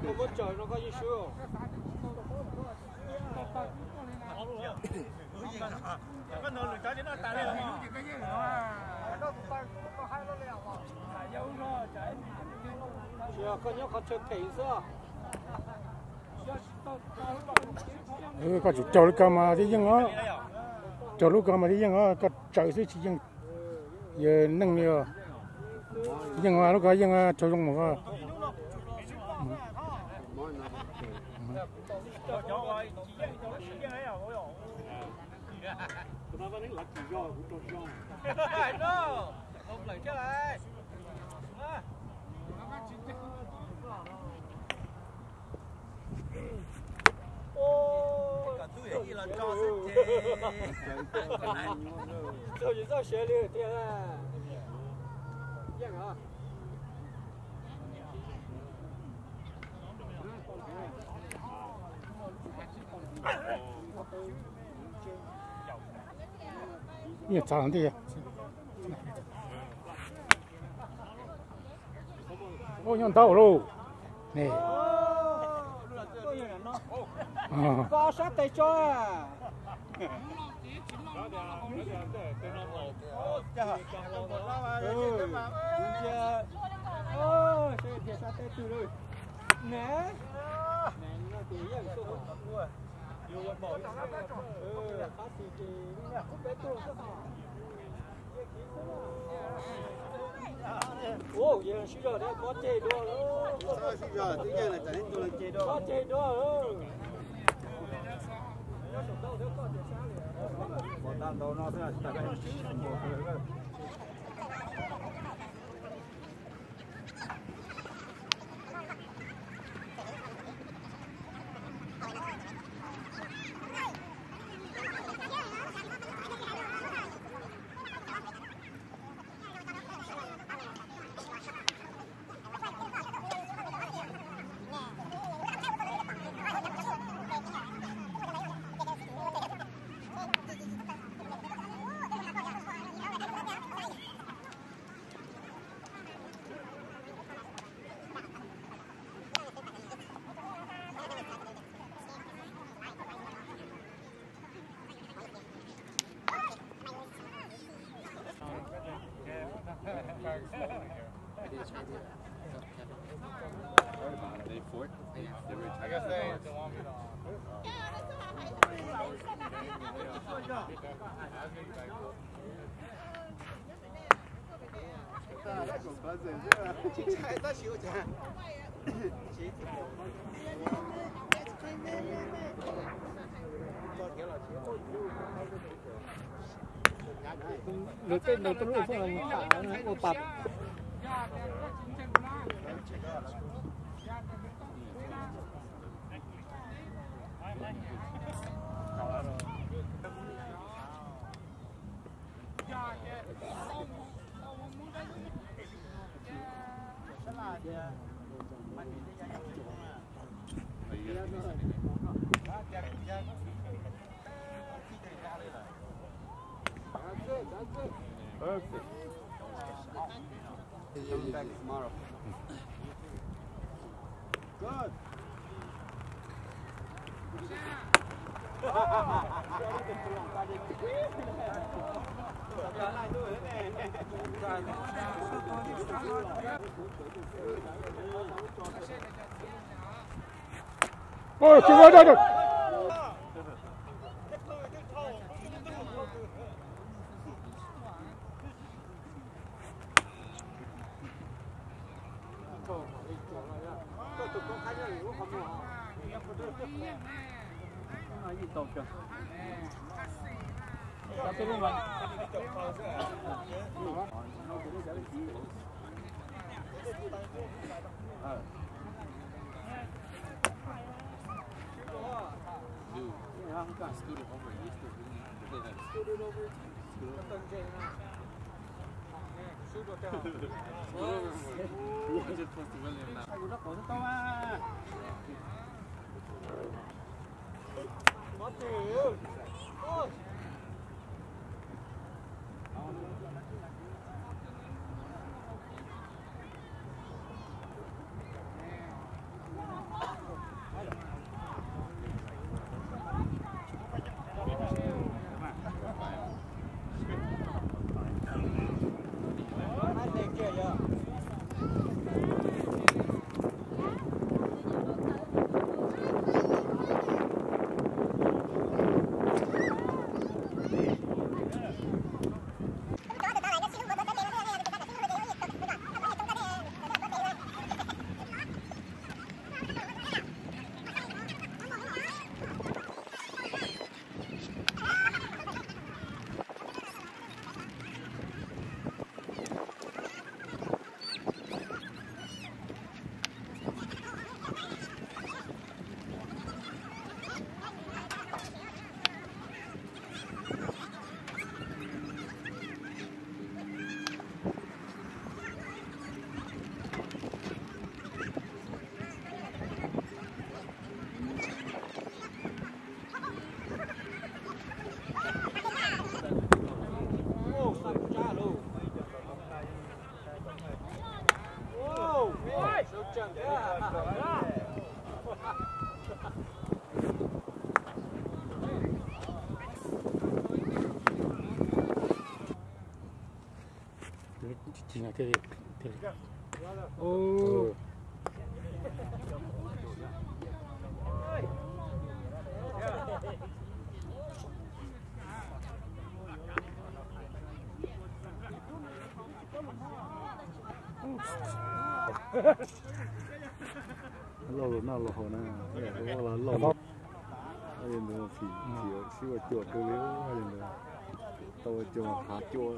không có trời nó có gì sure. Cái nồi lửa cháy đến nó tàn lên mà. Chưa có nhớ có chơi thể sao? Có chút trâu cái mà đi dân á, trâu lúc cái mà đi dân á, có trời sẽ chỉ dân, giờ nâng nhiều, dân á lúc cái dân á trâu trong một cái. Không lấy chết lại. Cả tôi ấy là cho sức chế. Sao chỉ sao xe liền thế à? Giang hả? Như sao thế? Ô nhon tàu rồi, nè. Có sát tay cho à? Sẽ sát tay từ rồi. Nè. Nó thì dạng số một luôn. Nhiều một mẫu. Phát xì thì không biết tôi sao. Ồ, giờ suy rồi đấy, có chơi đua rồi. Sao suy rồi, tự nhiên là trở nên tôi chơi đua. Có chơi đua rồi. Một đàn đầu nó sẽ là I guess they want me to. Chị trai ta xíu chả. Được cái đầu lúc phải thả một bập. Perfect. Come back tomorrow. Good. Ôi, chưa có đâu. chỉ là cái Ô. lâu rồi nào lâu nè cái đó là lâu ai nữa thì xíu chuột cái liu ai nữa tôi chuột hạt chuột